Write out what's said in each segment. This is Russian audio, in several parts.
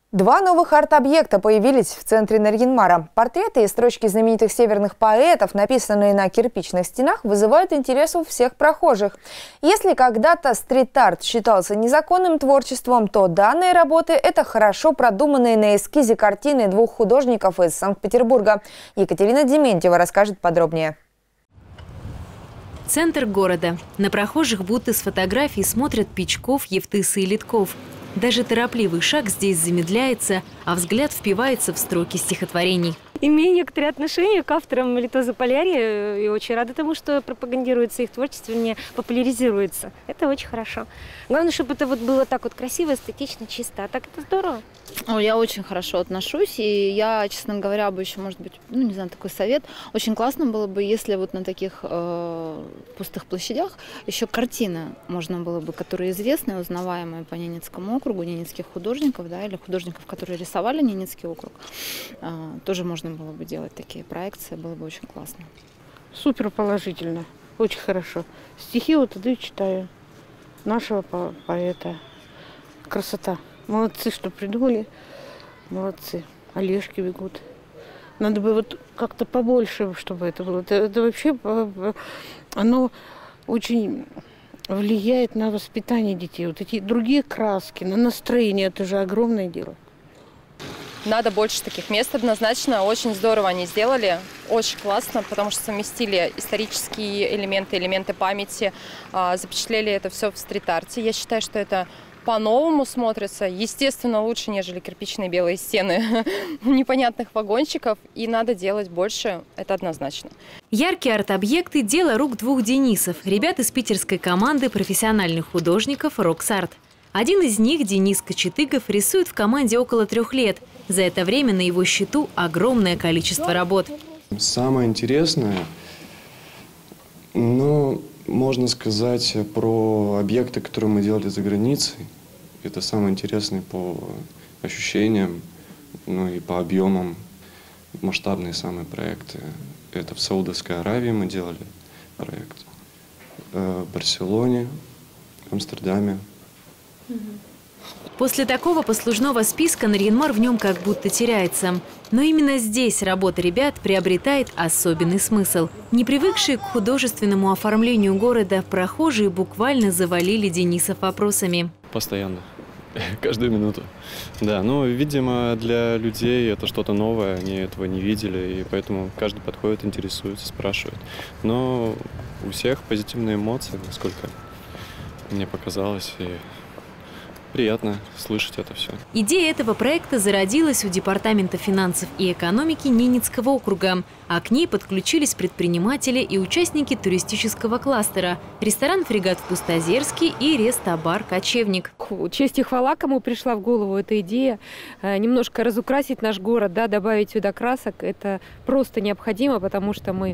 Два новых арт-объекта появились в центре Нарьян-Мара. Портреты и строчки знаменитых северных поэтов, написанные на кирпичных стенах, вызывают интерес у всех прохожих. Если когда-то стрит-арт считался незаконным творчеством, то данные работы – это хорошо продуманные на эскизе картины двух художников из Санкт-Петербурга. Екатерина Дементьева расскажет подробнее. Центр города. На прохожих будто с фотографий смотрят Пичков, Евтысы и Литков. Даже торопливый шаг здесь замедляется, а взгляд впивается в строки стихотворений. Имею некоторые отношения к авторам Литоза Полярия и очень рада тому, что пропагандируется их творчество, не популяризируется. Это очень хорошо. Главное, чтобы это вот было так вот красиво, эстетично, чисто. А так это здорово. Я очень хорошо отношусь, и я, честно говоря, бы еще, может быть, не знаю, такой совет. Очень классно было бы, если вот на таких пустых площадях еще картины можно было бы, которые известны, узнаваемые по Ненецкому округу, ненецких художников, да, или художников, которые рисовали Ненецкий округ, тоже можно было бы делать такие проекции, было бы очень классно. Супер положительно, очень хорошо. Стихи вот иду и читаю нашего поэта. Красота. Молодцы, что придумали. Молодцы. Олежки бегут. Надо бы вот как-то побольше, чтобы это было. Это вообще, оно очень влияет на воспитание детей. Вот эти другие краски, на настроение, это же огромное дело. Надо больше таких мест однозначно. Очень здорово они сделали. Очень классно, потому что совместили исторические элементы памяти, запечатлели это все в стрит-арте. Я считаю, что это по-новому смотрится. Естественно, лучше, нежели кирпичные белые стены непонятных вагончиков. И надо делать больше, это однозначно. Яркие арт-объекты – дело рук двух Денисов, ребят из питерской команды профессиональных художников «Роксарт». Один из них, Денис Кочетыгов, рисует в команде около 3 лет. За это время на его счету огромное количество работ. Самое интересное, можно сказать про объекты, которые мы делали за границей. Это самое интересное по ощущениям, и по объемам. Масштабные самые проекты. Это в Саудовской Аравии мы делали проект, в Барселоне, в Амстердаме. После такого послужного списка Нарьян-Мар в нем как будто теряется. Но именно здесь работа ребят приобретает особенный смысл. Не привыкшие к художественному оформлению города, прохожие буквально завалили Денисов вопросами. Постоянно. Каждую минуту. Да, видимо, для людей это что-то новое, они этого не видели, и поэтому каждый подходит, интересуется, спрашивает. Но у всех позитивные эмоции, насколько мне показалось, и приятно слышать это все. Идея этого проекта зародилась у Департамента финансов и экономики Ненецкого округа, а к ней подключились предприниматели и участники туристического кластера – ресторан «Фрегат» в Пустозерске и рестобар «Кочевник». Честь и хвала, кому пришла в голову эта идея, немножко разукрасить наш город, добавить сюда красок. Это просто необходимо, потому что мы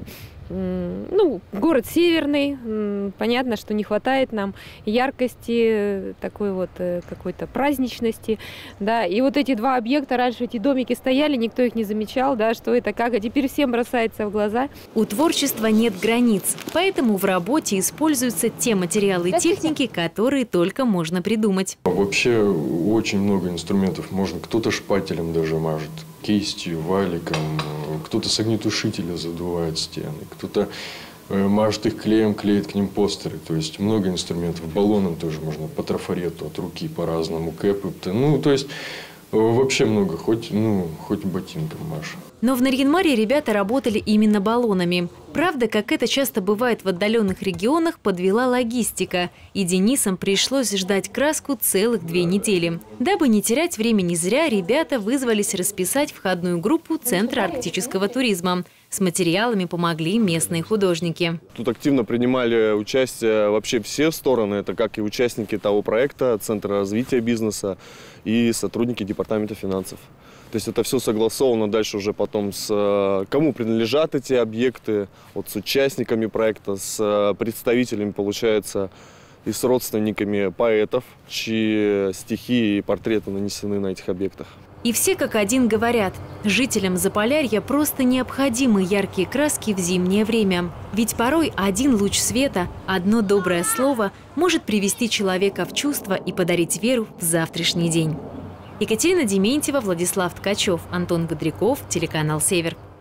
город северный, понятно, что не хватает нам яркости, такой вот какой-то праздничности, да. И вот эти два объекта, раньше эти домики стояли, никто их не замечал, да, что это, как, а теперь всем бросается в глаза. У творчества нет границ, поэтому в работе используются те материалы и техники, которые только можно придумать. Вообще очень много инструментов можно, кто-то шпателем даже мажет, кистью, валиком, кто-то с огнетушителя задувает стены, кто-то мажет их клеем, клеит к ним постеры. То есть много инструментов. Баллоном тоже можно по трафарету от руки по-разному, кэпы. То есть вообще много, хоть ботинком машь. Но в Нарьян-Маре ребята работали именно баллонами. Правда, как это часто бывает в отдаленных регионах, подвела логистика. И Денисам пришлось ждать краску целых 2 недели. Дабы не терять времени зря, ребята вызвались расписать входную группу Центра арктического туризма. С материалами помогли местные художники. Тут активно принимали участие вообще все стороны. Это как и участники того проекта, Центра развития бизнеса и сотрудники Департамента финансов. То есть это все согласовано дальше уже потом с кому принадлежат эти объекты, с участниками проекта, с представителями, получается, и с родственниками поэтов, чьи стихи и портреты нанесены на этих объектах. И все как один говорят, жителям Заполярья просто необходимы яркие краски в зимнее время. Ведь порой один луч света, одно доброе слово может привести человека в чувство и подарить веру в завтрашний день. Екатерина Дементьева, Владислав Ткачев, Антон Бодряков, телеканал «Север».